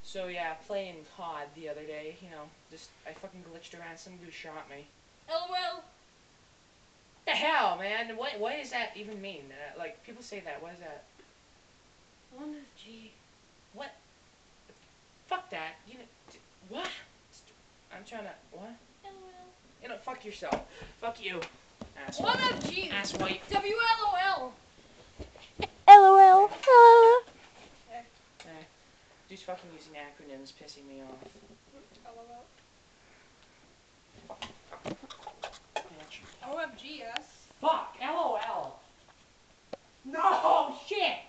So yeah, playing COD the other day, you know, just I fucking glitched around. Some dude shot me. LOL. The hell, man? What does that even mean? Like people say that. What is that? OMFG. What? Fuck that. You know what? I'm trying to what? LOL. You know, fuck yourself. Fuck you. Asshole. OMFG. Ass white. WLOL. LOL. Dude's fucking using acronyms, pissing me off. LOL. Bitch. OMG, yes. Fuck. LOL. No shit.